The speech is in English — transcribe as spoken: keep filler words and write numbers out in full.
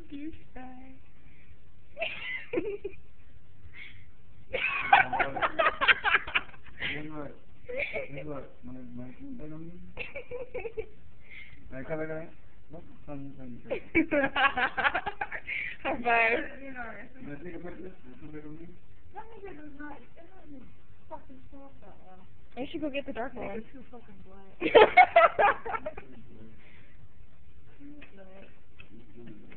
douchebag. Look, look, my my my my come again. Look, sun sun. High five. Let's take a picture. I should go get the dark one. It's too fucking black.